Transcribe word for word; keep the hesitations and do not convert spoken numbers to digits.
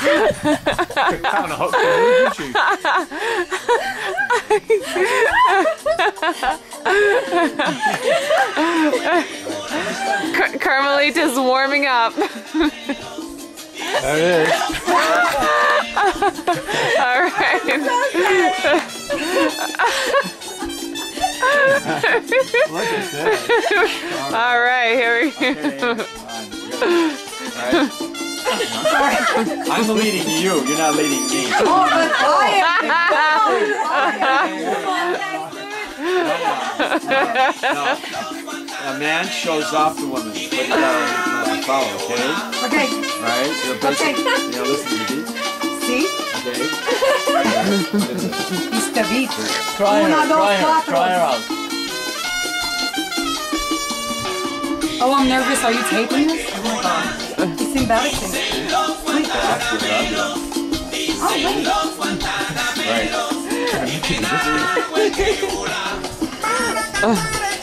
Kind of hot didn't you? Car Carmelita's warming up. There it is. All right. Look at that. All right, here we go. Right. I'm leading you. You're not leading me. Oh, but I No, no. A man shows off the woman, but you gotta follow, okay? Okay. Right? You're basic. Okay. You know, listen to me. See? Okay. Mister Beat. Try her, Una, dos, try her, cuatro. try her out. Oh, I'm nervous. Are you taping this? Oh my god. It's embarrassing. Wait. Oh, wait. Right.